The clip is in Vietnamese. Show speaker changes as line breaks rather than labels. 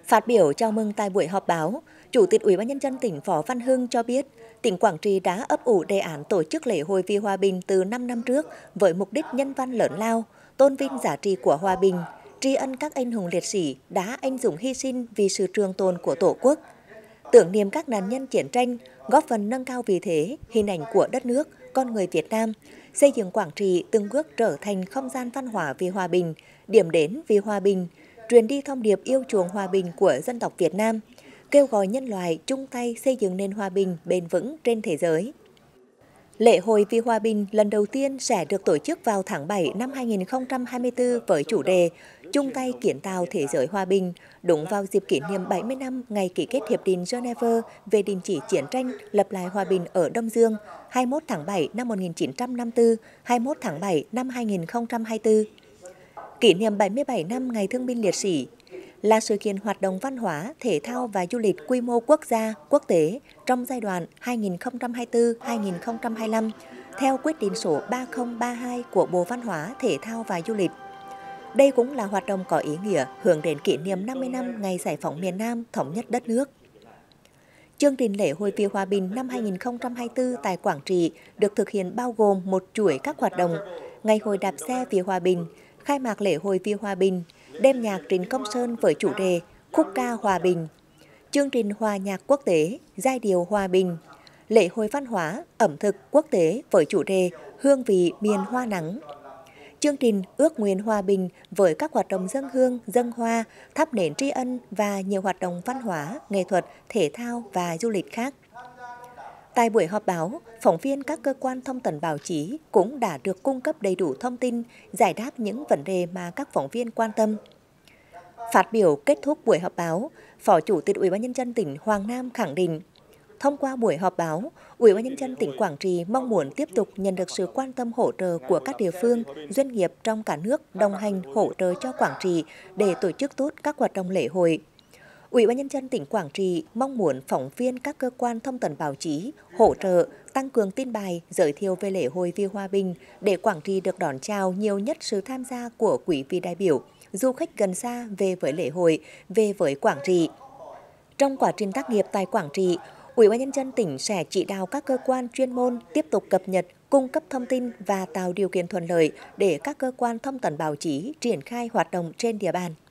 Phát biểu chào mừng tại buổi họp báo, Chủ tịch Ủy ban Nhân dân tỉnh Võ Văn Hưng cho biết, tỉnh Quảng Trị đã ấp ủ đề án tổ chức lễ hội vì hòa bình từ 5 năm trước với mục đích nhân văn lớn lao, tôn vinh giá trị của hòa bình, tri ân các anh hùng liệt sĩ đã anh dũng hy sinh vì sự trường tồn của Tổ quốc, tưởng niệm các nạn nhân chiến tranh, góp phần nâng cao vị thế, hình ảnh của đất nước, con người Việt Nam, xây dựng Quảng Trị từng bước trở thành không gian văn hóa vì hòa bình, điểm đến vì hòa bình, truyền đi thông điệp yêu chuộng hòa bình của dân tộc Việt Nam, kêu gọi nhân loại chung tay xây dựng nền hòa bình bền vững trên thế giới. Lễ hội vì hòa bình lần đầu tiên sẽ được tổ chức vào tháng 7 năm 2024 với chủ đề chung tay kiến tạo thế giới hòa bình, đúng vào dịp kỷ niệm 70 năm ngày ký kết Hiệp định Geneva về đình chỉ chiến tranh, lập lại hòa bình ở Đông Dương, 21 tháng 7 năm 1954, 21 tháng 7 năm 2024. Kỷ niệm 77 năm Ngày Thương binh Liệt sĩ là sự kiện hoạt động văn hóa, thể thao và du lịch quy mô quốc gia, quốc tế trong giai đoạn 2024-2025 theo quyết định số 3032 của Bộ Văn hóa, Thể thao và Du lịch. Đây cũng là hoạt động có ý nghĩa hướng đến kỷ niệm 50 năm ngày giải phóng miền Nam thống nhất đất nước. Chương trình lễ hội vì hòa bình năm 2024 tại Quảng Trị được thực hiện bao gồm một chuỗi các hoạt động: Ngày hội đạp xe vì hòa bình, khai mạc lễ hội vì hòa bình, đêm nhạc Trịnh Công Sơn với chủ đề Khúc ca hòa bình, chương trình hòa nhạc quốc tế Giai điệu hòa bình, lễ hội văn hóa ẩm thực quốc tế với chủ đề Hương vị miền hoa nắng, chương trình Ước nguyện hòa bình với các hoạt động dâng hương, dâng hoa, thắp nến tri ân và nhiều hoạt động văn hóa, nghệ thuật, thể thao và du lịch khác. Tại buổi họp báo, phóng viên các cơ quan thông tấn báo chí cũng đã được cung cấp đầy đủ thông tin, giải đáp những vấn đề mà các phóng viên quan tâm. Phát biểu kết thúc buổi họp báo, Phó Chủ tịch Ủy ban Nhân dân tỉnh Hoàng Nam khẳng định, thông qua buổi họp báo, Ủy ban Nhân dân tỉnh Quảng Trị mong muốn tiếp tục nhận được sự quan tâm hỗ trợ của các địa phương, doanh nghiệp trong cả nước đồng hành hỗ trợ cho Quảng Trị để tổ chức tốt các hoạt động lễ hội. Ủy ban Nhân dân tỉnh Quảng Trị mong muốn phóng viên các cơ quan thông tấn báo chí hỗ trợ tăng cường tin bài, giới thiệu về lễ hội vì hòa bình để Quảng Trị được đón chào nhiều nhất sự tham gia của quý vị đại biểu, du khách gần xa về với lễ hội, về với Quảng Trị. Trong quá trình tác nghiệp tại Quảng Trị, Ủy ban Nhân dân tỉnh sẽ chỉ đạo các cơ quan chuyên môn tiếp tục cập nhật, cung cấp thông tin và tạo điều kiện thuận lợi để các cơ quan thông tấn báo chí triển khai hoạt động trên địa bàn.